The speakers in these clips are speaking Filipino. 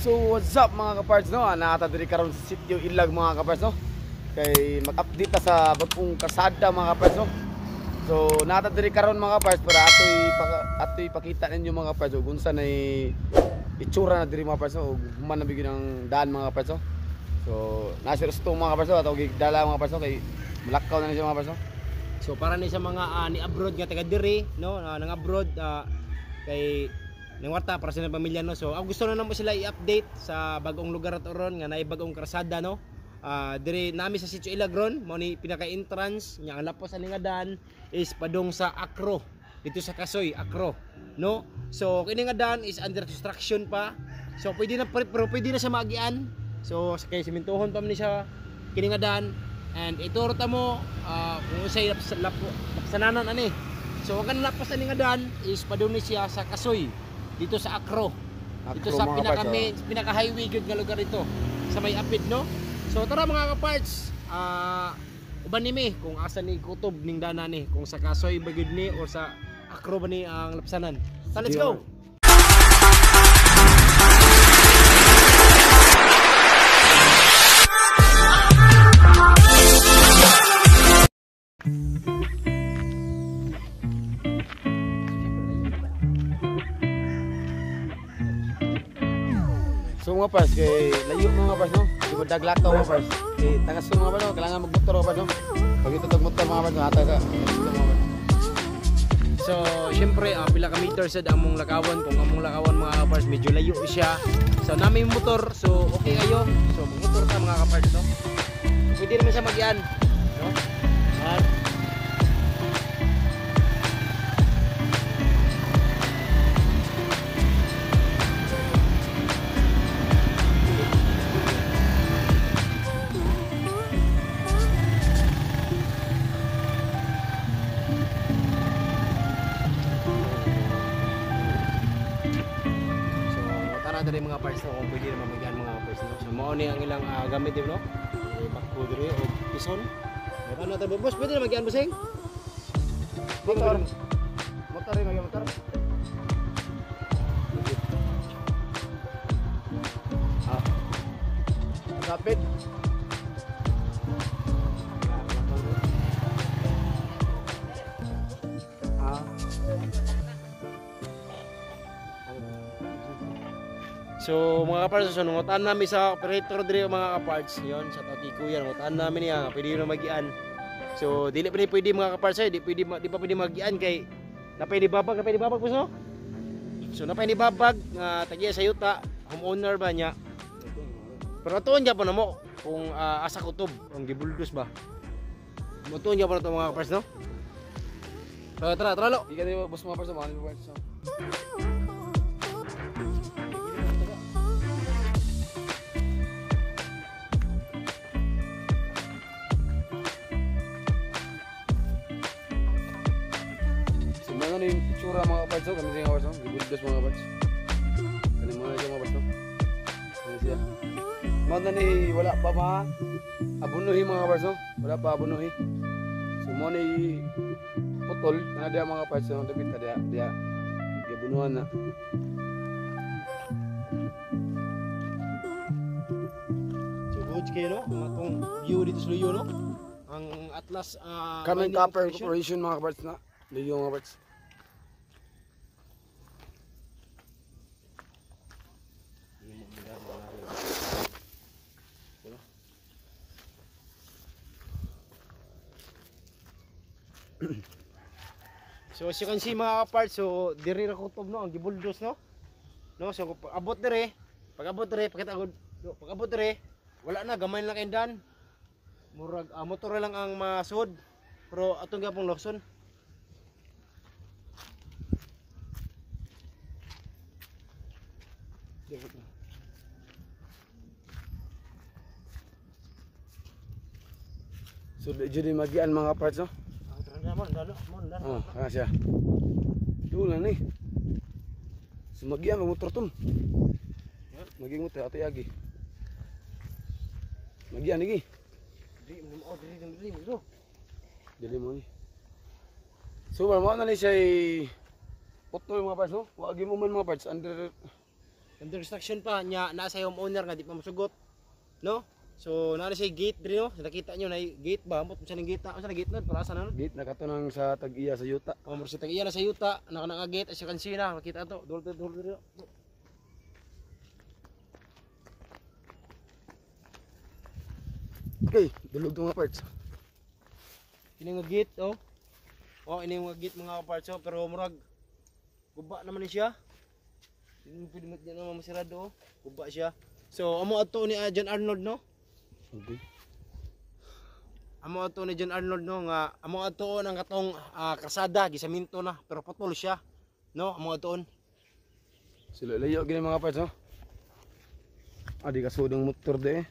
So what's up mga kaparts no? Naata diri karon sa sitio Ilag mga kaparts no. Kay mag-update ta sa bagong kasada mga kaparts no. So naata diri karon mga kaparts para atoy pakita ninyo mga kaparts ug unsa nay itsura na diri mga kaparts no, ug human na bigyan ng daan mga kaparts no. So nasa resto mga kaparts no, atong gidala mga kaparts no kay malakaw na ni siya mga kaparts no. So para ni sa mga ni abroad nga taga diri no, nang abroad kay nangwarta para sa pamilya no. So ang gusto na namo sila i-update sa bagong lugar at oron nga naay bagong krasada no. Diri nami sa Sitio Ilagron mo ni pinaka-entrance nya ang lapos sa lingadan is padung sa Akro dito sa Kasoy Akro no. So kini nga dan is under construction pa. So pwede na pero pwede na sa maagian. So kay simentohon pa man ni sa kini nga dan and ituro ta mo kung usay lapsananan ani. So ang kanang lapas sa lingadan is padung ni siya sa Kasoy dito sa Akro. Dito sa pinaka-highway gud nga lugar ito sa may apid no. So tara mga kaparts, uban nimi kung asa ni kutob ning dana ni, kung sa Kasoy ba gud ni or sa Akro ba ni ang lapsanan. So let's go. So mga pas kay layo mga pas no. Di ba daglakaw mga pas. Kay tangas mga pas no, kailangan magmotor mga pas no. Pag ito motor mga pas ata ka. So syempre pila ka meter sad among lakawan, kung among lakawan mga kapars medyo layo siya. So nami motor, so okay kayo. So motor ta mga kapars no. Pwede naman siya magyan no. Dari mga parts no, kung pwede naman magyan mga parts no. So mao ni ang ilang gamit din no. Bakbo diri o pison. Ano ta boss, pwede na magyan busing? Motor. Motor rin magyan motor. Kapit. So mga kaparts, so nungutaan namin sa operator diri mga kaparts, yon sa tati kuya, nungutaan namin niya, pwede na magian. So dili pa ni pwede mga kaparts, di pa pwede magian kay napay ni babag po no. So napay ni babag nga tagiya sa yuta, homeowner ba niya. Pero tuon niya pa namo kung asa kutob, ang gibuldos ba. Mutuon niya pa na to mga kaparts no. So tara lo. Di ka di boss mga parts mga parts. Ano yung itsura mga kaparts no? Kami siya mga kaparts no? Gibuldos mga kaparts. Kani mo na siya mga kaparts no? Kani siya. Mga na ni wala pa abunuhi mga kaparts no? Wala pa abunuhi. So mo na putol na dia mga kaparts no? Dapat dia gibunuhan na. So good kayo no? Ang view dito sa Luyo no? Ang Atlas Carmen Copper Corporation mga kaparts na. Luyo mga kaparts. So as you can see mga kaparts, so diri ra kutob no, ang gibuldos no. No, so pag abot dire, pakita ko, pag abot dire, wala na gamay lang kendan. Murag motor lang ang masud. Pero atong gapong lokson. So jadi magian mga kaparts no. Kana siya. Dula ni. Sumagian ang motor ton. Maging motor ato yagi. Magian lagi. Dili mo ni. So mo na ni siya putol mga parts no. Wagi mo man mga parts under under construction pa nya nasa homeowner nga di pa masugot, no? So naa siya gate diri no. Nakita nyo na gate ba? Amot sa ning gate. Asa na gate nun? Para sa nun? Gate na katunang sa tag-iya sa yuta. O mo sa tag-iya na sa yuta, naka gate sa kansina, makita to. Dol diri. Okay, dulog to mga parts. Ini nga gate oh. Oh, ini nga gate mga parts oh, pero murag guba naman ni siya. Hindi pwede mo diyan naman masirado oh. Guba siya. So amo ato ni John Arnold no. Okay. Amo ato ni John Arnold no nga amo ato nang katong kasada gisaminto na pero putol siya. No, amo atoon. Sila layo gini mga parts no. Adi kasudong motor de.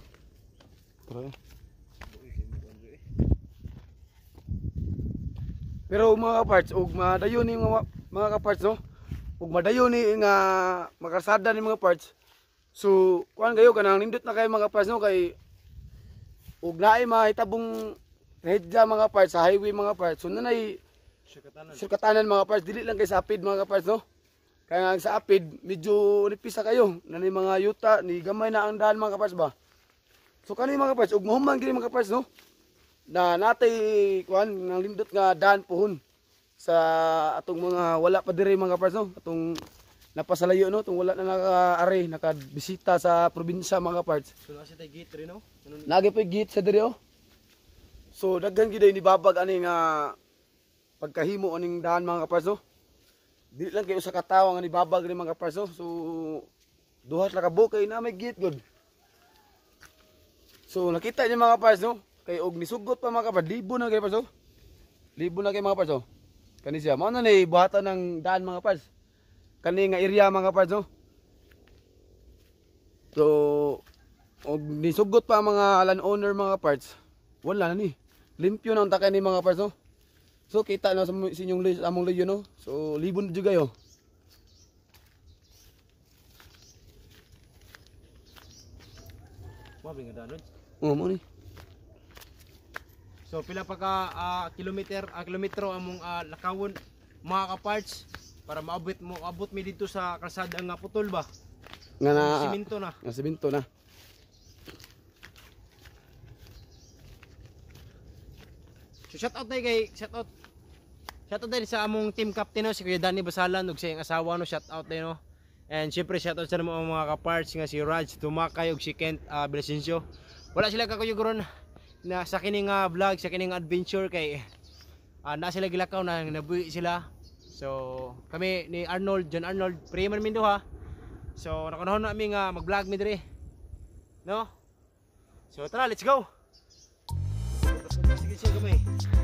Pero mga parts ug madayon ni mga parts no. Ug madayon ni nga makasada ni mga parts. So kuan kayo kanang nindot na kay mga parts no kay ug naay mahitabong redya mga parts sa highway mga parts. So nanay sirkatanan mga parts dili lang kay sa apid mga parts no. Kaya nga sa apid medyo nipisa kayo nanay mga yuta ni gamay na ang daan mga parts ba. So kani mga parts ug mahuman gini mga parts no. Na natay kuan nang lindot nga daan pohon sa atong mga wala pa diri mga parts no. Atong napasalayo no, atong wala na naka-ari, nakabisita sa probinsya mga parts. So nasa tay gate rin no. Lagi pa gate sa diri oh. So daghan gid ni babag ani nga pagkahimo aning daan mga parts no. Dili lang kayo sa katawa nga ni babag ni mga parts no. So duhat ra ka bukay na may gate good. So nakita niyo mga parts no, kay og nisugot pa mga parts, libo na kay parts no. Libo na kay mga parts no. Kani siya, mao na ni buhatan ng daan mga parts. Kani nga area mga parts no. So og nisugot pa mga landowner mga parts. Wala na ni. Limpyo na ang takay ni mga parts no. So kita na sa inyong among leyo no. So libon na jud kayo. Mabi nga danon. Oh mo ni. So pila pa ka kilometro among lakawon mga ka-parts para abot mi dito sa kalsada nga putol ba? Nga na Siminto na. Nga siminto na. So shout out tayo sa among team captain no, si Kuya Danny Basalan ug sa iyang asawa no, shout out tayo no. And syempre shout out sa mga ka-parts nga si Raj Tumakay ug si Kent Belasencio. Wala sila kakuyugon na sa kining vlog, sa kining adventure kay na sila gilakaw na nabuhi sila. So kami ni John Arnold, Freeman Mindo ha. So nakunahon na mi nga mag-vlog mi diri. No? So tara, let's go. Sige siya gamay.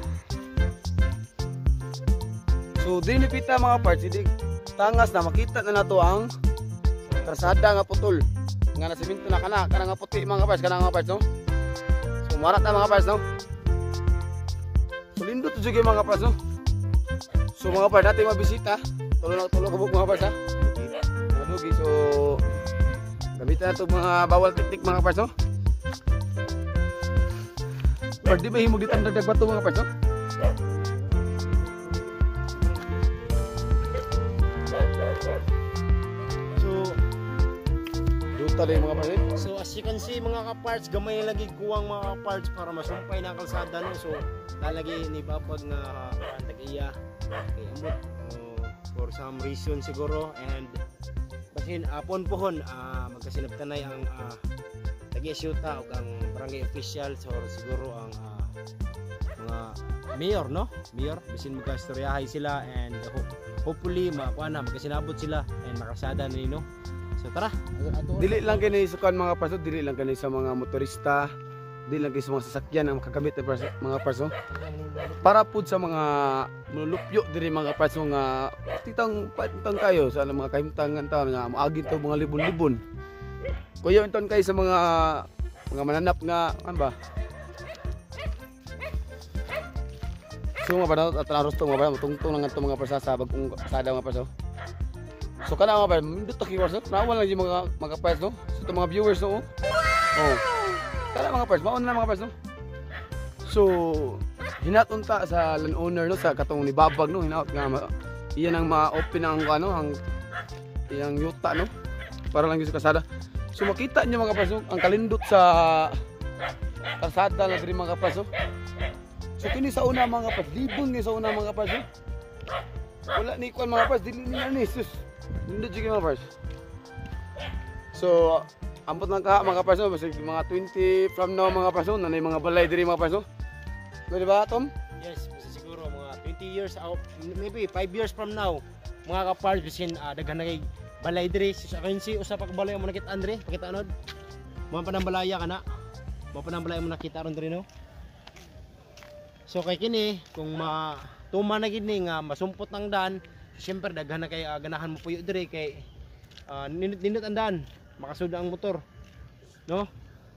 So dinipita mga parts, hindi tangas na makita na nato ang kalsada nga putol. Nga na siminto na kana nga puti mga parts, kana mga parts no. So marat na mga parts no. So lindot jud gyud mga parts no. So mga parts natin mabisita. Tulo kabuk mga parts ha. Madugi so gamitan nato mga bawal teknik mga parts no. Or di ba himog ditang dagdag bato mga parts no. Tali mga parts. So as you can see mga ka-parts, gamay lagi kuwang mga ka-parts para masumpay na kalsada no. So talagi ni babag nga tag-iya kay amot for some reason siguro, and basin pohon magkasinabtanay ang tag-iya syuta ug ang barangay officials or siguro ang mga mayor no, mayor bisin magkastoryahay sila, and hopefully magkasinabot sila and makasada ni no. So tara, dili lang kini sukan mga parts, dili lang kini sa mga motorista, dili lang kini sa mga sasakyan ang makagamit mga parts. Para pud sa mga manulupyo diri mga parts nga titang kayo sa mga kahimtangan ta nga moagi to mga libon-libon. Kuya inton kay sa mga mananap nga ano ba? So mga parts at naros to mga parts tungtong lang to mga parts sa bagong kasada mga parts. So kana mga parts, mindot ta kiwas no. Nawan lang yung mga parts no. So mga viewers no. Oh. Kana mga parts, mauna na mga parts no. So hinatunta sa landowner no, sa katong ni babag no, hinaut nga iyan ang ma-open ang ano ang iyang yuta no. para lang gyud sa kalsada. So makita niyo mga kapars no, ang kalindot sa kalsada na diri mga kapars no. So kini sa una mga kapars, libon ni sa una mga kapars no. Wala ni kuan mga kapars, dili ni ani sus. Nindot jud mga kapars. So ambot lang ka mga kapars no, basta mga 20 from now mga kapars no, nanay mga balay diri mga kapars no. Di ba Tom? Yes, basta siguro mga 20 years out, maybe 5 years from now, mga kapars bisin daghan na kay balay diri sa agency usa pa ka balay mo nakita Andre, pakita anod. Mo pa nang balaya kana. Mo pa nang balay mo nakita ron diri no. So kay kini kung tuma na gid ni nga masumpot ang daan, syempre daghan na kay ganahan mo puyo diri kay nindot ang daan, makasud ang motor. No?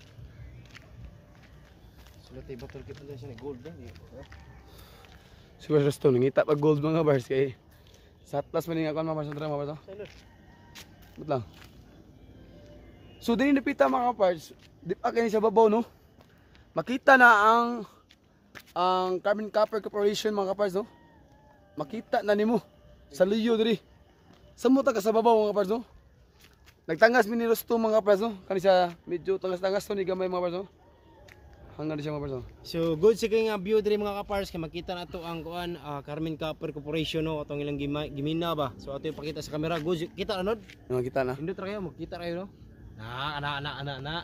Sulati botol kit na siya gold ba? Siguro sa stone, ngita pag gold mga bars kay sa atlas man nga kon mga bars mga bars. But lang. So din napita mga parts, di pa kini sa babaw no. Makita na ang Carbon Copper Corporation mga parts no. Makita na nimo sa liyo diri. Samot ka sa babaw mga parts no. Nagtangas mi ni Rosto mga parts no. Kani sa medyo tangas-tangas to ni gamay mga parts no. Hanggang di siya mga parts no. So good sa kay nga view diri mga kapars kay makita na to ang kuan Carbon Copper Corporation no atong ilang gimina ba. So ato ipakita sa camera good kita anod. Kita na. Indot ra kayo makita kayo no. Na.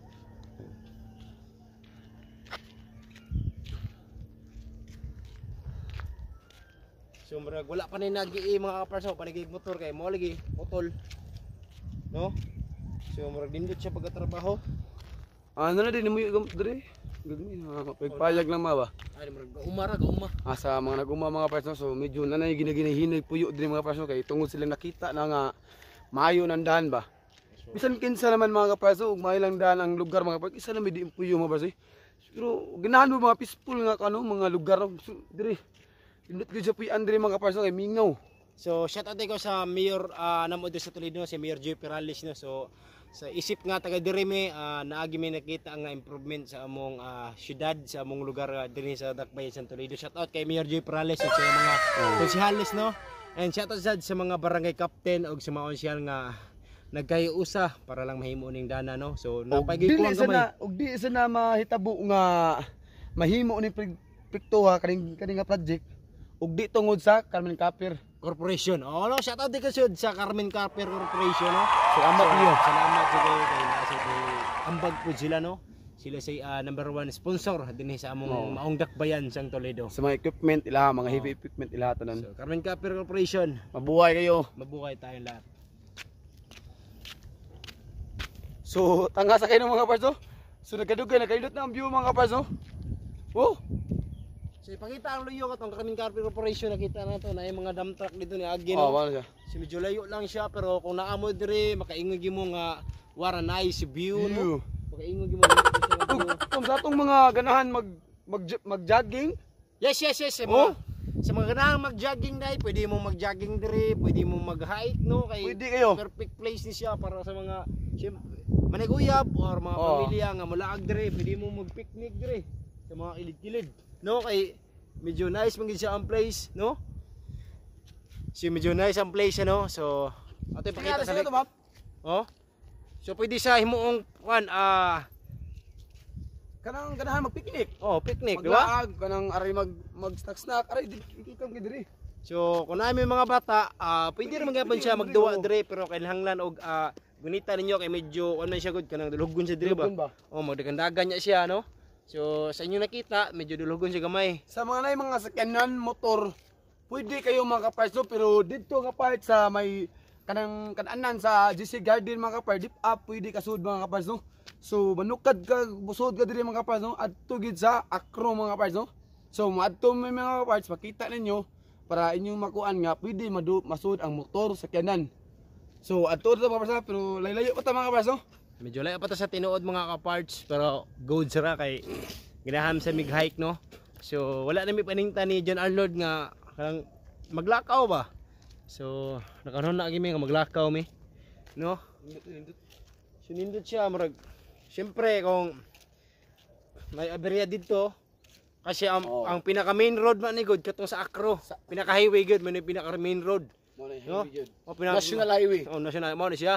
So murag wala pa ni nagi mga kapars so panigig motor kay mo lagi motol. No? So murag dindot siya pagtrabaho. Ano na din mo diri? Gagmi pagpayag lang ba? Ay murag gauma. Sa mga naguma mga parts no, so medyo nanay ginahinay puyo diri mga parts no, kay tungod sila nakita na nga maayo nang daan ba. Bisan kinsa naman mga parts ug maayo lang daan ang lugar mga parts, isa na may di puyo mga parts. Pero ganahan mo mga peaceful nga kano mga lugar so, diri. Indot gyud sa puy-an diri mga parts kay mingaw. So shout out ko sa Mayor namo sa Toledo si Mayor Joy Perales no. So sa isip nga taga diri mi naagi mi nakita nga improvement sa among syudad sa among lugar diri sa Dakbayan sa Toledo. Shout out kay Mayor Joy Perales ug sa mga konsehales no. And shout out sa mga barangay captain ug sa mga konsyal nga nagkayusa para lang mahimo ning dana no. So napagi ko ang gamay. Og di sa na mahitabo nga mahimo ni piktuha kaning nga project ug di tungod sa Carbon Copper Corporation. Oh no, shout out din kasud sa Carbon Copper Corporation no. Salamat niyo. Salamat sa kayo kay nasa ambag po sila no. Sila say number 1 sponsor dinhi sa among maong Dakbayan sang Toledo. Sa mga equipment ila, mga heavy equipment ila tanan. So Carbon Copper Corporation, mabuhay kayo. Mabuhay tayong lahat. So tanga sa kayo ng mga parts no. So nagkadugay nakailot na ang view mga parts no. Oh. So ipakita ang luyo katong Carbon Copper Corporation nakita na to na yung mga dump truck dito ni Agin. Wala siya. Si medyo layo lang siya pero kung naamo diri makaingon gyud mo nga wara nice view no. Makaingon gyud mo kung sa atong mga ganahan mag-jogging. Yes. Sa mga ganahan mag-jogging dai, pwede mo mag-jogging diri, pwede mo mag-hike no kay pwede kayo. Perfect place ni siya para sa mga maniguyab or mga pamilya nga molaag diri, pwede mo mag-picnic diri sa mga ilid-kilid. No kay medyo nice man gid siya ang place, no? Si medyo nice ang place no. So ato ipakita sa ito, ma'am. Oh. So pwede sa himuong kuan kanang ganahan mag-picnic. Oh, picnic, di ba? Kanang aray mag-snack aray ikam gid diri. So kung naay mga bata, pwede ra magyapon siya magduwa diri pero kinahanglan og gunita ninyo kay medyo ano siya gud kanang dulugon siya diri ba? Oh, magdagan niya siya no. So sa inyo nakita, medyo dulugon siya gamay. Sa mga nay mga sakyanan motor, pwede kayo mga kapars no, pero dito nga part sa may kanang kananan sa GC Garden mga kapars, dip up pwede kasud mga kapars no. So manukad ka, busod ka diri mga kapars no, adto gid sa Acro mga kapars no. So maadto may mga kapars, makita ninyo para inyong makuan nga pwede masud ang motor sakyanan. So adto ta mga kapars pero laylayo pa ta mga kapars no. Medyo layo pa ta sa tinuod mga ka-parts pero good sira kay ginahan sa mig-hike no. So wala na mi paningtan ni John Arnold nga kanang maglakaw ba. So nakanon na gimi nga maglakaw mi no. Sinindot siya murag. Siyempre kung may aberya dito kasi ang pinaka main road man ni good katong sa Acro. Pinaka highway good man pinaka main road. No? National highway. Oh, national mo ni siya.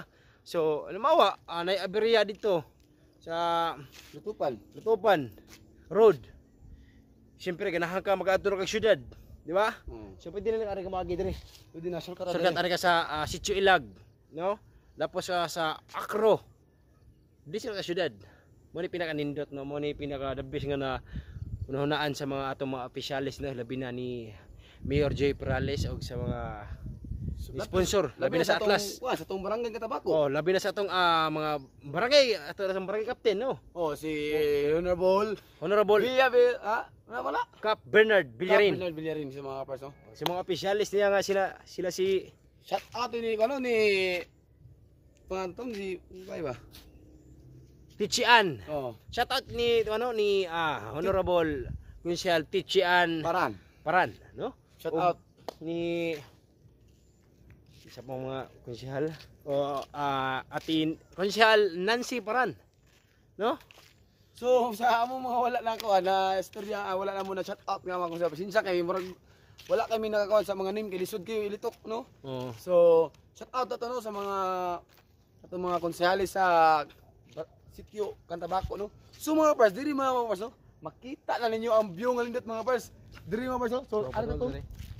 So, ano mawa, naiaberya dito sa Lutupan Road. Siyempre, ganahan ka mag-aadto kag syudad, di ba? So, pwede na lang ari ka makagi diri. Pwede na shortcut ra. Shortcut ari ka sa Sitio Ilag, no? Tapos sa Acro. Di sila ka syudad. Mo ni pinaka-nindot, no? Mo ni pinaka-the best nga na unahunaan sa mga atong mga opisyalis, no? Labi na ni Mayor J. Perales o sa mga sponsor, labi na sa Atlas. Sa tong barangay Katabako. Oh, labi na sa atong mga barangay, ato sa barangay captain, no? Oh, si Honorable wala? Cap Bernard Villarin. Bernard Villarin sa mga kapars, no? Sa mga opisyalis niya nga sila si Shout out ni pangantong si ba? Tichian. Oh, Shout out ni Honorable Kunsyal Tichian Paran. no? Shout out ni isa pang mga konsyahal atin konsyahal Nancy Paran, no? So sa among mga wala na ko na istorya, wala na muna shout out nga mga konsyahal. Pasensya kay murag wala kami nakakuha sa mga name kay lisod kayo ilitok, no? Oo. So shout out ato, no, sa mga konsyahales sa Sitio Cantabaco, no? So mga pars, diri mga pars, no? Makita na ninyo ang view ng lindot mga pars. Diri mga pars, no? So ano to?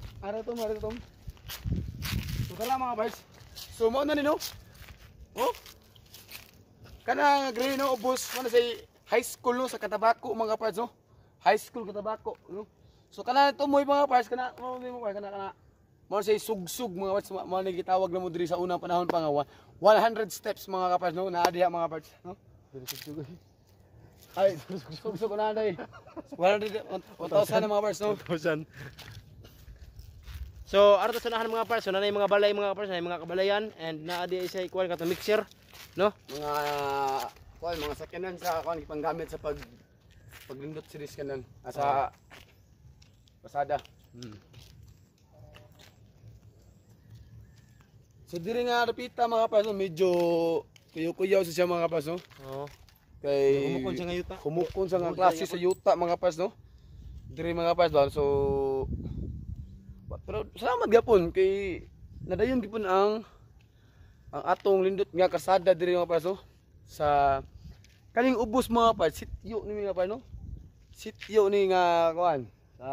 So kala mga pars. So mo na ni, no? Oh? Kana grade, no, ubos mo na say high school, no, sa Cantabaco mga pars, no? High school Cantabaco, no? So kana tumoy mga pars, kana mo say sugsug mga pars, mo gitawag na mo diri sa unang panahon pa nga 100 steps mga kapars, no? Naa diha mga pars, no? Ay, sugsug na day. 100 1,000 na mga pars, no? 1,000. So, ato sa nahan mga pars, so nanay mga balay mga pars, nanay mga kabalayan and naa di sa ikuan katong mixer, no? Mga sakyanan sa panggamit sa paglindot series kanan sa pasada. So diri nga repita mga pars, no? Medyo kuyaw-kuyaw siya mga pars, no? Oo. Kay Humukon siya nga yuta. Humukon sa nga klase sa yuta mga pars, no? Diri mga pars ba. So pero salamat gyapon kay nadayon gyapon ang atong lindot nga kasada diri mga pars, no? Sa kaning ubos mga pars, sityo ni mga pars, no? Sityo ni nga kuan sa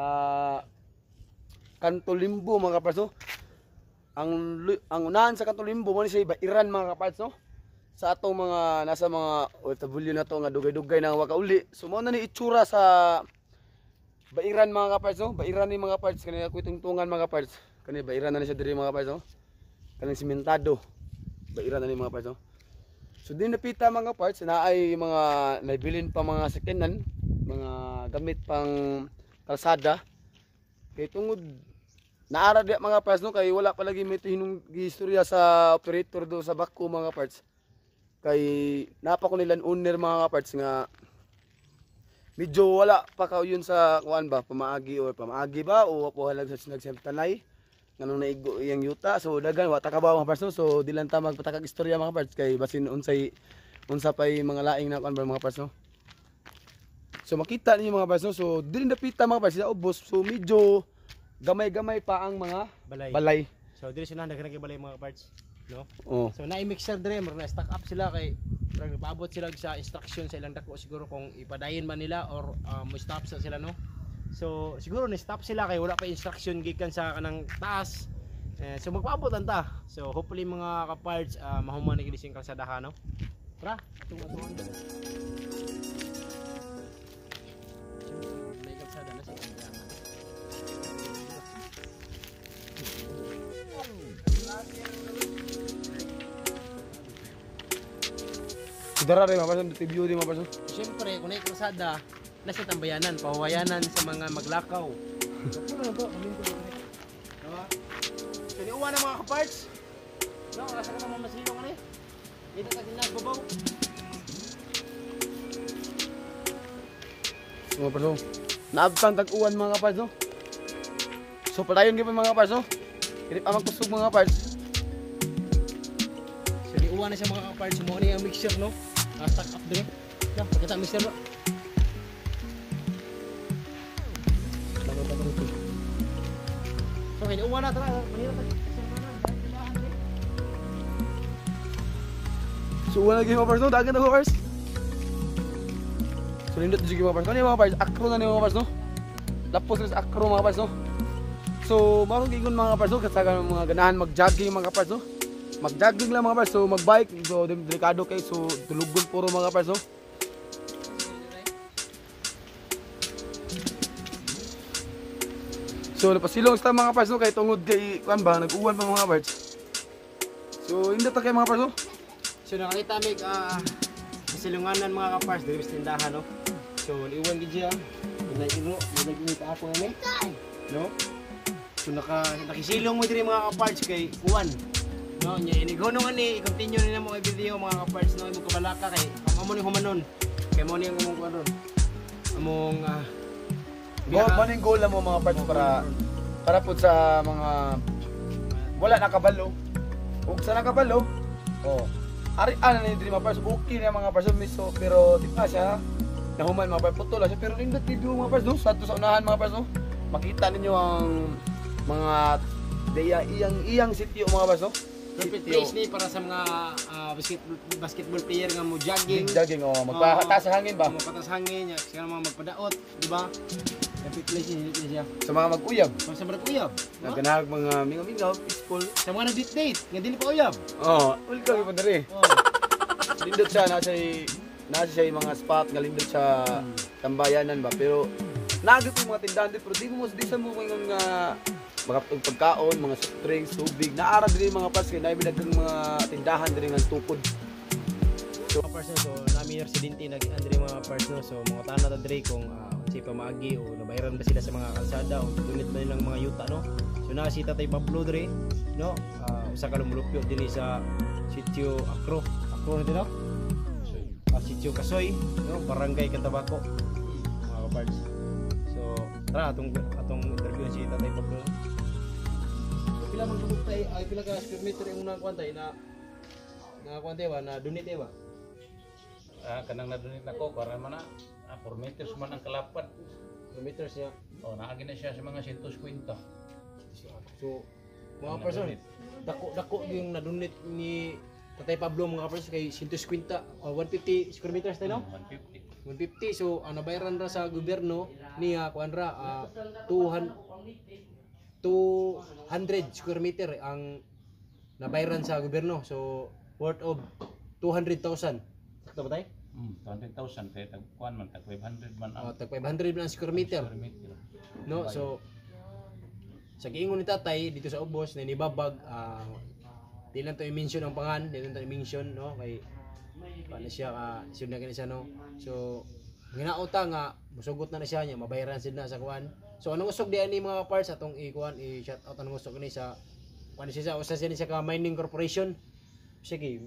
Kanto Limbo mga pars, no? Ang unahan sa Kanto Limbo mo ni say Bairan mga kapats, no? Sa atong mga nasa mga OFW na to nga dugay-dugay nang wakauli. So mo na ni itsura sa Bairan mga kapats, no? Bairan ni mga kapats kanila kuitungtungan mga kapats. Kani Bairan na ni siya diri mga kapats, no? Kaning simentado. Bairan na ni mga kapats, no? So din napita mga kapats na ay mga naibilin pa mga sakyanan, mga gamit pang kalsada. Kay tungod naara di mga parts, no, kay wala pa lagi may hinung istorya sa operator do sa bako mga parts. Kay napa ko nilang owner mga parts nga medyo wala pa ka yun sa kuan ba, pamaagi ba o halag sa nagsemtanay nganong naigo iyang yuta. So dagan wa ta ka ba mga parts, no? So di lang ta magpatakag istorya mga parts kay basin unsa pay mga laing na kuan ba mga parts, no? So makita ninyo mga parts, no? So dili napita mga parts sa ubos. So medyo gamay-gamay pa ang mga balay. So diri sila nagkanang balay mga parts, no? Oh. So na-mixer dire, na stack up sila kay paabot sila sa instruction sa ilang dako siguro kung ipadayon man nila or mo stop sa sila, no? So siguro ni stop sila kay wala pa instruction gikan sa kanang taas. So magpaabot ta. So hopefully mga ka-parts mahuman ni gilising kalsadahan, no? Tara, atong may kalsada na sa kanila. Dara rin mga parts, review din mga parts. Siyempre, kung na kalsada, nasa tambayanan, pahuwayanan sa mga maglakaw. Kaniuwa na mga kaparts. No, rasa ka naman masilong ano eh. Dito ka din nagbabaw. Mga parts, no? Naabtan tag-uwan mga parts, no? So padayon gyud mga parts, no? Kini pa magkusog mga parts. So niuwa na siya mga kaparts, mo ni ang mixture, no? Stack up dire. Ya, pagkita mixture, no? So niuwa na tara, manira ta. So wala lagi mga pars no, dagan na mga pars. So nindot jud mga pars. Kani mga pars, akro na ni mga pars no. Lapos na sa akro mga pars no. So mao gigon mga pars no, kasagan mga ganahan mag-jogging mga pars no. Mag-jogging lang mga pars, so mag-bike, so delikado kay so tulugon puro mga pars no. So napasilong sa mga pars no, kay tungod kay kuan ba nag-uwan pa mga pars. So hindi ta kay mga pars no. So nakita mi silunganan mga kapars diri sa tindahan no. So iwan gid siya. Ilo, nag-init ako ani. No? So nakisilong mo diri mga kapars kay kuan. No, nya inigonong ani i-continue nila mo video mga kapars no, imo kabalaka kay amo ni humanon. Kay mo ni ang among kuan ron. Among Maning goal na mo mga parts para po sa mga wala nakabalo. Ug sa nakabalo, ari ana ni diri mga parts, okay na mga parts miso, pero di pa siya nahuman mga parts, putol siya, pero nindot video mga parts no, sa unahan mga parts no. Makita ninyo ang mga iyang sitio mga parts no. perfect place ni para sa mga basketball player nga mo jogging. Jogging magpataas sa hangin ba? Magpataas hangin, siya mga magpadaot, di ba? Perfect place ni siya. Sa mga mag-uyab. Sa mga uyab. Nagganahag mga mingaw, peaceful. Sa mga nag-date, nga dili pa uyab. Welcome pa diri. Lindot siya nasa siya yung mga spot nga lindot sa tambayanan ba, pero nagit yung mga tindahan dito, pero di sa mo nga mga pagkaon, mga soft drinks, tubig, naara diri mga pas kay naibig mga tindahan diri nga tukod. So mga person, so nami residente nag-andri mga person, so mga tanah ta diri kung si pamaagi o nabayaran ba sila sa mga kalsada o dunit ba nilang mga yuta no. So na si Tatay Pablo diri no, usa ka lumulupyo dinhi sa sitio Akro na din no. Sitio Kasoy no, Barangay Cantabaco mga kaparts. So tara atong interview si Tatay Pablo. Pila man subok tay ay pila ka square meter yung unang kwantay na kwantay ba na donate ba? Kanang nadunit nako para man na 4 meters man ang kalapad. 4 meters niya. Naagi na siya sa mga 150. So mga person, dako yung nadunit ni Tatay Pablo mga person kay 150 o 150 square meters tayo no? 150. So nabayaran ra sa gobyerno niya kuan ra 200 square meter ang nabayaran sa gobyerno. So worth of 200,000. Sakto ba tayo? 200,000 kaya tagkuan man tag 500 man ang tag 500 man ang square meter. No, so sa giingon ni Tatay dito sa ubos na nibabag di lang to i-mention ang pangan, di lang to i-mention no kay paano siya sud na siya no. So ginaota nga musugot na siya nya mabayaran sid na sa kuan. So anong usog di ani mga parts atong i-kuan i-shout out anong usog ni sa kuan siya usa siya ka mining corporation. Sige.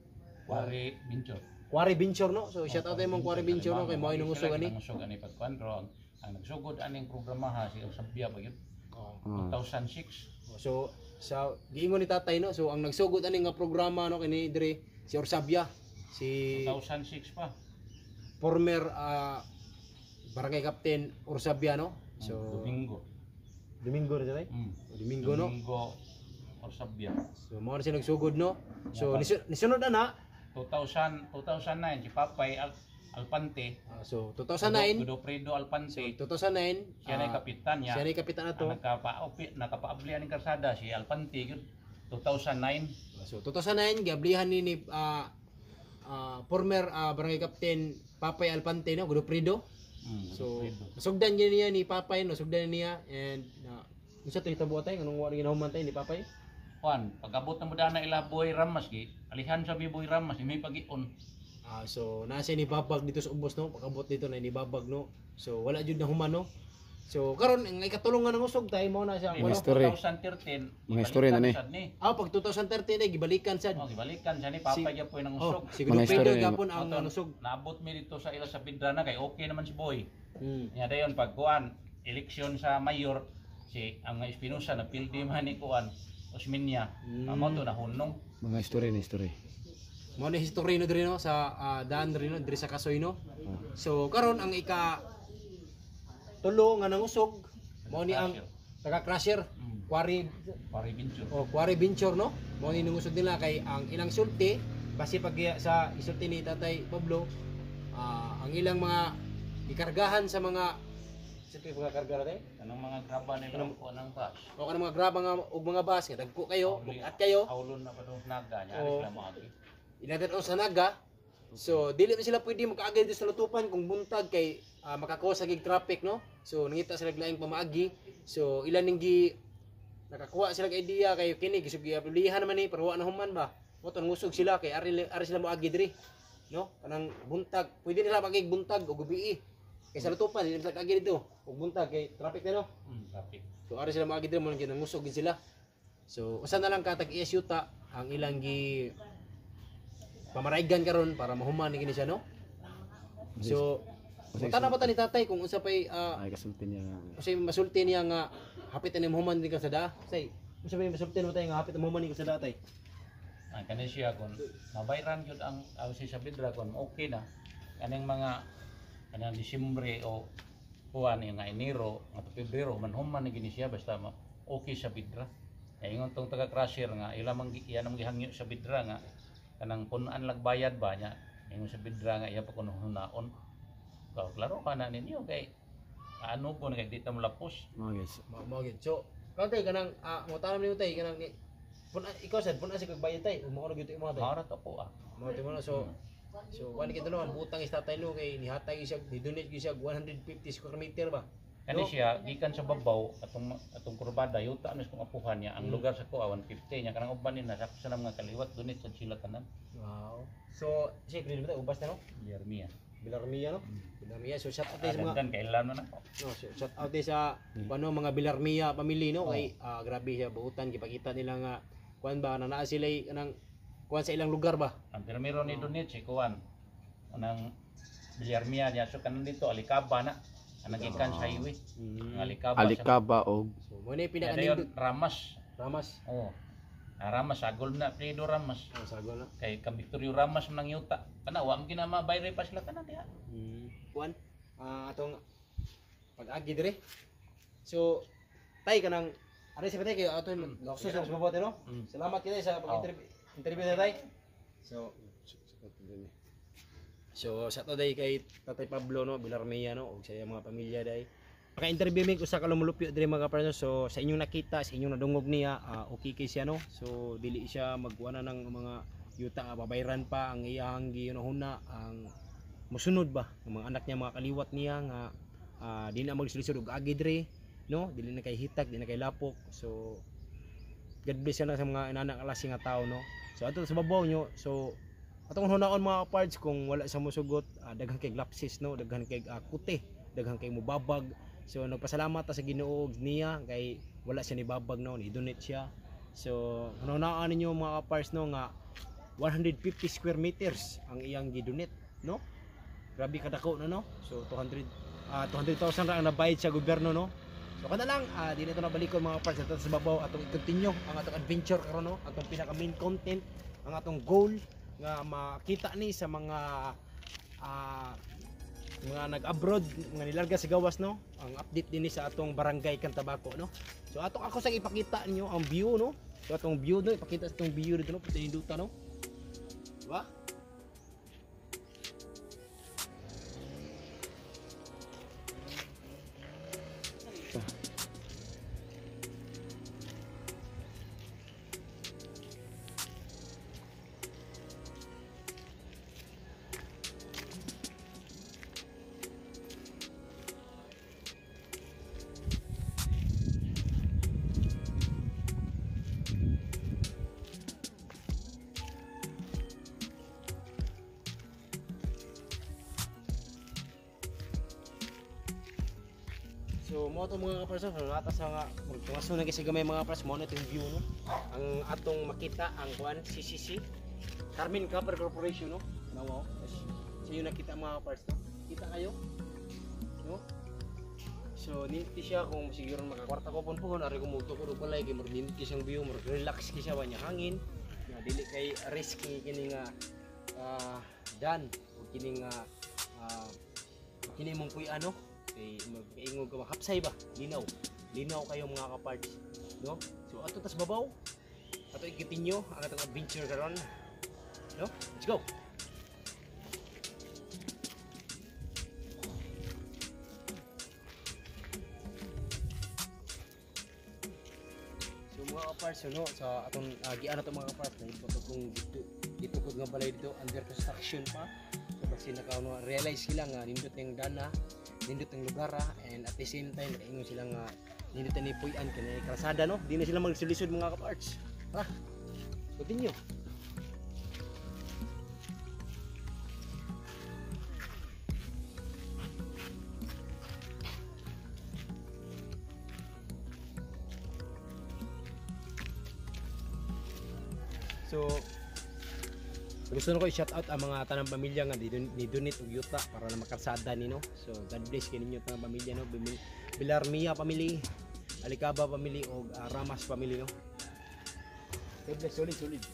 Quarry Venture no. So shout out imong Quarry Venture no kay mao inong usog ani. Usog ani pagkuan ron. Ang nagsugod aning programa ha si Osabia ba gyud. 2006. So sa giingon ni Tatay no, so ang nagsugod ani nga programa no kini dire si Orsabia, si 2006 pa. Former barangay captain Orsabia no. So Domingo na Tatay? Domingo no. Domingo Orsabia. So mao na siya nagsugod no. So nisunod na 2009 si Papay Alpante. So 2009 Godofredo Alpante. 2009 siya na kapitan niya. Siya na kapitan ato. Nakapaabli ang karsada si Alpante gyud 2009. So 2009 giablihan ni former barangay captain Papay Alpante no, Godofredo. So sugdan niya ni Papay no, sugdan niya and unsa to hitabo tay anong wa ginahuman tay ni Papay? Juan, pag-abot na mo dana ila Boy Ramas gi, alihan sa Boy Ramas may pag-ion. So nasa ni babag dito sa ubos no, pag-abot dito na ni babag no. So wala jud na human no. So karon ang ikatulungan ng usog tay mao na siya Mga history. 2013. Mga history na ni. Pag 2013 gibalikan sad. Gibalikan siya ni Papay gyapon ng usog. Siguro pero gyapon ang usog. Naabot mi dito sa ila sa Pidrana kay okay naman si Boy. Nya dayon pagkuan eleksyon sa mayor si ang Espinosa na pildi man ni kuan Osminia. Amo to na hunong. Mga history. Mao na history no diri no sa daan diri no diri sa Kasoy no. So karon ang tulo nga nangusog mao ni ang taga-crusher Quarry Venture. Quarry Venture no. Mao ni nangusog nila kay ang ilang sulti base pag sa isulti ni Tatay Pablo, ang ilang mga ikargahan sa mga mga karga natin. Kanang mga graba nila ko ng bus. O kanang mga graba nga ug mga bus nga dagko kayo, bugat kayo. Haulon na pa do naga nya Oo. sila maagi. Ilagay sa naga. So dili na sila pwede makaagay dito sa lutupan kung buntag kay makakuha sa gig traffic, no. So nangita sila laing pamaagi. So ilan ning gi nakakuha sila kay idea kay kini gisug giaplihan naman ni pero wa na human ba. Moton ngusog sila kay ari sila moagi diri. No? Kanang buntag, pwede nila magig buntag o gabi. Kay sa lutupan dili sila kaagi dito. Ug buntag kay traffic na, no. Traffic. So ari sila moagi diri mo nang ngusog gid sila. So usa na lang katag is yuta ang ilang gi pamaraygan karon para mahuman ni kini siya, no. So punta na ba ta ni tatay kung unsa pay Ay kasulti niya. usay masulti niya nga hapit na mahuman ni kasada. Say, unsa pay masulti mo tay nga hapit na mahuman ni kasada tay? Ang kanin siya kon nabayran gyud ang si Sabidra kon okay na. Kaning mga kanang Disyembre o kuan nga Enero nga Pebrero manhuman ni gini siya basta okay sa Bidra. Kay ingon tong taga crusher nga ilang iyan ang gihangyo sa Bidra nga kanang punan lag bayad ba nya. Ingon sa Bidra nga iya pa kuno hunaon. Klaro ka na ninyo kay ano po kay dito mo lapos. Mga guys. Mao gid. So, kantay kanang mo tanong nimo tay kanang ni ikaw sad pun asig kag bayad tay. Mo gyud mo tay. Marat ako Mo tay mo so wani kita no ang butang is tatay lo kay nihatay siya ni donate gyud siya 150 square meter ba. Kani siya gikan sa babaw atong kurbada yuta anos kung apuhan niya ang lugar sa ko 150 nya kanang uban ni nasa sa mga kaliwat donate sa sila tanan. Wow. So, siyempre dito ubas na no. Yermia. Bilarmia no. Bilarmia so shout out sa mga Kan kailan na ako. no, shout out sa mga Bilarmia family no kay grabe siya buutan gipakita nila nga kuan ba na naa sila nang kuan sa ilang lugar ba. Ang pirmiro ni donate si kuan anang Yermia niya so kanan dito Alikaba na ang nagikan sa highway. Ang Alikaba. Alikaba og So mo ni Dayon pinaka Ramas. Ramas. Oh. Ramas agol na Pedro Ramas. Ang sagol na. Kay kang Victorio Ramas nang yuta. Kana wa gina mabayre pa sila tanan diha. Kuan atong pag-agi dire. So tay kanang ari sa patay kay aton gaksos sa mabuti no. Salamat kay sa pag-interview na tay. So sa to day kay Tatay Pablo no, Bilarmia no, og sa iyang mga pamilya day. Paka-interview mi usa ka lumulupyo dire mga kapatid. So sa inyong nakita, sa inyong nadungog niya, okay kay siya no. So dili siya magkuana ng mga yuta babayran pa ang iyang gihunahuna ang musunod ba ng mga anak niya mga kaliwat niya nga di na magsulisod og agi dire no, dili na kay hitak, di na kay lapok. So God bless na sa mga inanak klase nga tao no. So ato sa babaw nyo, so atong hunaon mga parts kung wala sa musugot, daghan kay lapsis no, daghan kay kuti, daghan kay mubabag. So nagpasalamat ta sa Ginoo niya kay wala siya ni babag no, ni donate siya. So hunahunaan ninyo mga parts no nga 150 square meters ang iyang gidonate no. Grabe kadako no. So 200,000 ra ang nabayad sa gobyerno no. So kada lang di na ito nabalikon mga parts ato sa babaw atong i-continue ang atong adventure karon no, atong pinaka main content, ang atong goal nga makita ni sa mga nag-abroad nga nilarga sa gawas no, ang update din sa atong barangay Cantabaco no. So atong ako sang ipakita ninyo ang view no. So atong view no, ipakita sa atong view dito no, pinaduta no. Diba? So mo to mga kapars no, atas nga magtungaso na kasi gamay mga kapars mo na itong view no. Ang atong makita ang kuan CCC Carmen Copper Corporation no. Nawo. So yun nakita mga kapars no. Kita kayo? No? So ninti siya kung siguro makakwarta ko pon ari ko muto ko pala kay mo ninti siyang view, mo relax ki siya wanya hangin. Na dili kay risky kini nga dan o kini nga kini mong kuy ano kay mag-ingog ka mahapsay ba linaw kayo mga kaparts no. So ato tas babaw ato ikitinyo ang atong adventure karon No? Let's go. So mga kapars, no, sa atong gian na mga kapars na ito kung dito ko nga balay dito under construction pa. So kasi realize sila nga nindot yung dana, nindot yung lugar and at the same time ingon sila nga nindot ni puy-an kanay kalsada, no. Di na sila magsulisod mga kapars. Tara. Continue. So gusto ko i-shout out ang mga tanang pamilya nga ni donate og yuta para na makarsada ni, no. So God bless kay ninyo tanang pamilya, no. Bilarmia family, Alicaba family og Ramas family, no. God bless, solid.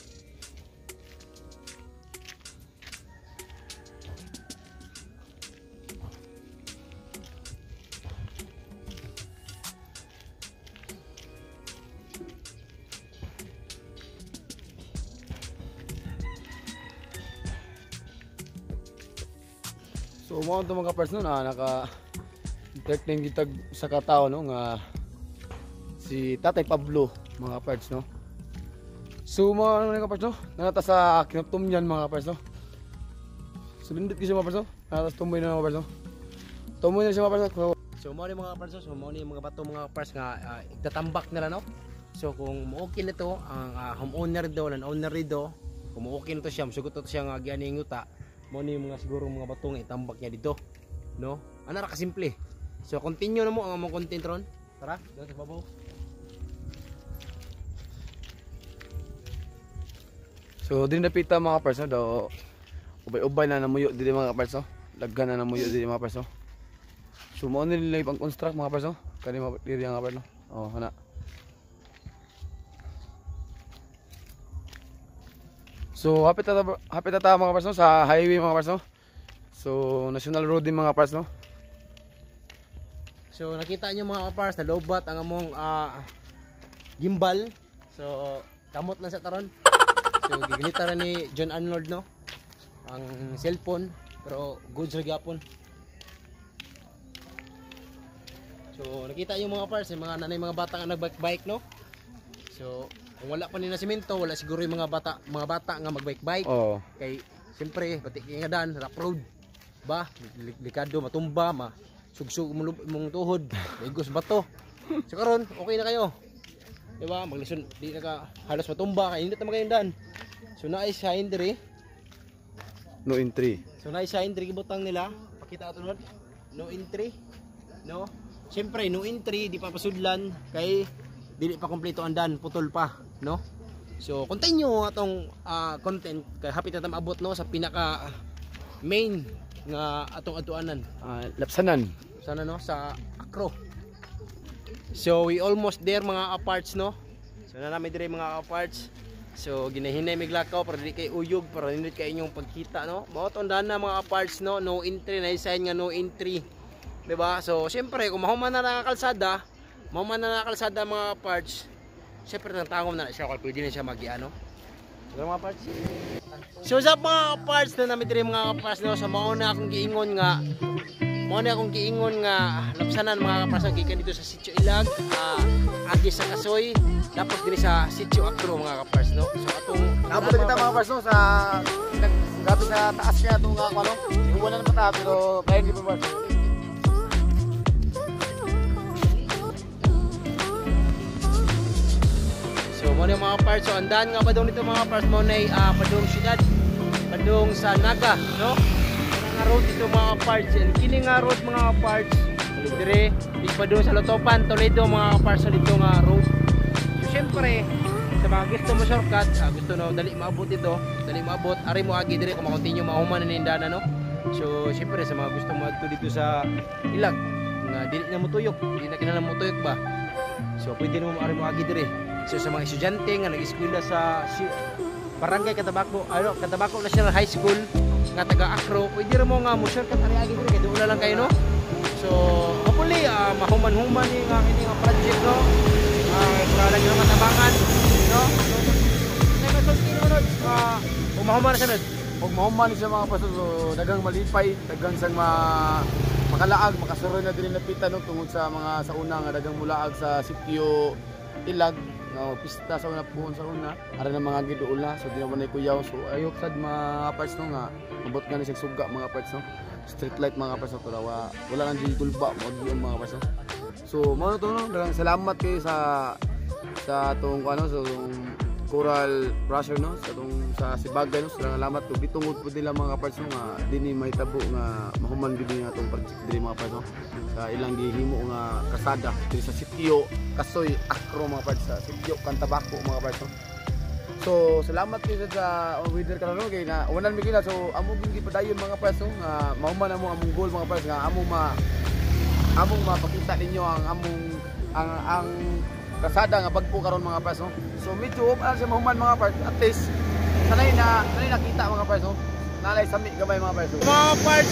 So mo to mga kapars no na naka entertain kita sa katao no nga si Tatay Pablo mga kapars no. So mo mga kapars no nata sa kinaptom niyan mga kapars no. So bindot gyud siya mga kapars no. Nata tumoy na mga kapars no. Tumoy na siya mga kapars no. So mo ni mga kapars, so mo ni mga bato mga kapars nga igtatambak nila, no. So kung mo-okay na to ang homeowner do, landowner do, kung mo-okay na to siya, masugot to siya nga giani nguta. Mo ni mga siguro mga batong itambak niya dito, no. Ana ra ka simple. So continue na mo ang among content ron. Tara, dito sa babaw. So din napita mga kapars no daw ubay-ubay na namuyo dili mga kapars no. Laggan na namuyo dili mga kapars no. So mo nila pang construct mga kapars no. Kani diri mga kapars no. Oh, ana. So hapit na mga kapars no sa highway mga kapars no. So national road din mga kapars no. So nakita niyo mga kapars na lobat ang among gimbal. So kamot lang sa taron. So giginita ra ni John Arnold, no. Ang cellphone pero goods ra gyapon. So nakita niyo mga kapars, mga nanay mga bata nga nagbike-bike, no. So kung wala pa ni na semento, wala siguro yung mga bata nga magbike-bike. Oh. Kay siyempre pati nga dan rough road ba, delikado matumba, sugsug mong tuhod, ligos bato. So karon okay na kayo. Di ba? Maglisod di na ka halos matumba kay hindi ta magayon dan. So naay sign diri. No entry. So naay sign diri gibutang nila. Pakita ato nun. No entry. No. Siyempre no entry di pa pasudlan kay dili pa kompleto ang dan, putol pa, no. So continue atong content kay hapit na ta maabot, no, sa pinaka main nga atong atuanan. Lapsanan. Sana, no, sa Acro. So we almost there mga aparts, no. So na namin dire mga aparts. So ginahinay miglakaw para di kay uyog, para nindot kay inyong pagkita, no. Mao tondaan na mga aparts, no, no entry na sign nga no entry. Diba? So syempre kung mahuman na kalsada, mga parts, syempre tangtangom na siya kung pwede na siya mag-ano. So mga parts. So sa mga parts na namin diri mga parts, no, so mauna akong giingon nga lapsanan mga parts ang gikan dito sa Sitio Ilag, agi sa Kasoy, tapos diri sa Sitio Acro mga parts, no. So atong Napot kita mga kapars no sa grabe sa taas niya itong ano. Wala na pata pero kaya hindi pa parts. So mo na mga parts, so andan nga padung dito mga parts mo nay padung syudad, padung sa Naga, no. Nga road dito mga parts, and kini nga road mga parts dire di padung sa Lotopan, Toledo mga parts dito nga road. So syempre sa mga gusto mo shortcut, gusto no dali maabot dito, dali maabot ari mo agi dire kung ma-continue mahuman na nindana, no. So syempre sa mga gusto mo adto dito sa Ilag nga dili na mo tuyok, di na kinahanglan mo tuyok ba. So pwede mo ari mo agi dire. So sa mga estudyante nga nag-eskwela sa Barangay Catabacco, Catabacco National High School nga taga Acro, pwede ra mo nga mo shortcut ari agi dire kay duula lang kayo, no. So hopefully mahuman-human ni nga kini nga project, no. Para lang yung matabangan, no. May masulti mo, no. mahuman na sunod. Pag mahuman siya mga parts, so dagang malipay, dagang sang makalaag, makasuroy na din napitan no, tungod sa mga sa una nga dagang mulaag sa sitio Ilag, nga pista sa una puhon sa una, ara na mga giduol na, so di naman ay kuyaw, so ayok sad mga parts no nga, mabot nga ni siya suga mga parts no, street light mga parts no, pero wala nang di tulba mo mga parts no. So mao to no, dagang salamat kayo sa atong ano, sa Coral Brasher no, sa Sibagay no, salamat to bitungod po nila mga parts no nga dinhi may tabo nga mahuman gid nga atong project diri mga parts no, sa ilang gihimo nga kasada diri sa sitio Kasoy Akro mga parts, sa sitio Cantabaco mga parts no. So salamat kayo sa weather karon no, kay na unan mi kila, so amo gid gipadayon mga parts no, nga mahuman amo among goal mga parts, nga among mapakita ninyo ang kasada nga bagpo karon mga parts no. So medyo siya mahuman mga parts, at least sanay nakita mga parts no, nalay sami gamay mga parts. Mga parts,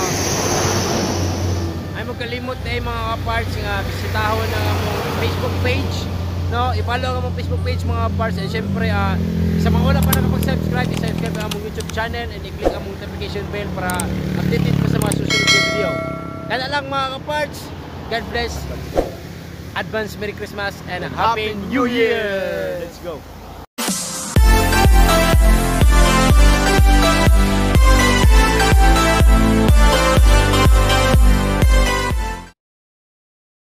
ay mo kalimot na mga parts nga bisitahon ang among Facebook page, no, i-follow ang among Facebook page mga parts, and syempre sa mga wala pa nakapag-subscribe, i-subscribe ang among YouTube channel and i-click ang among notification bell para updated pa sa mga susunod na video. Kana lang mga parts, God bless. Advance Merry Christmas and Happy New Year! Let's go.